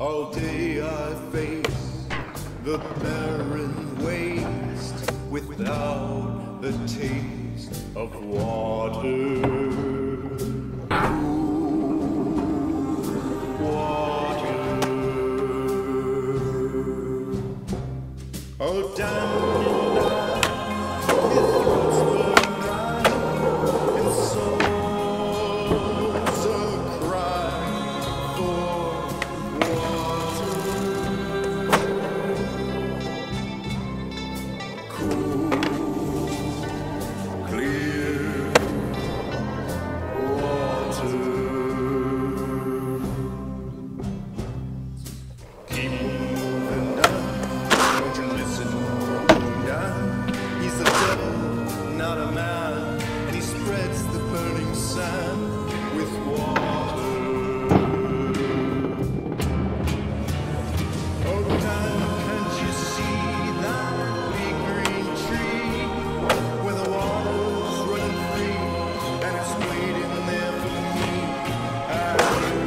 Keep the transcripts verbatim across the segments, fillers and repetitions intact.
All day I face the barren waste without the taste of water. Oh, down and down, his throats burn dry, and souls are crying for water. Cool, clear water. Keep moving down. Don't you listen, down. He's the devil, not a man, and he spreads the burning sand with water. Oh, down, can't you see that big green tree where the water's running free and it's waiting there for me and you?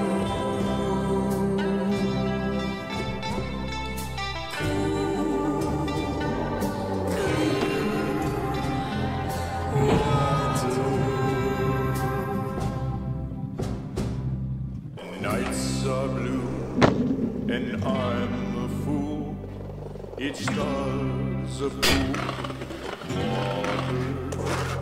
Nights are blue, and I'm a fool. Each star's a pool. Water.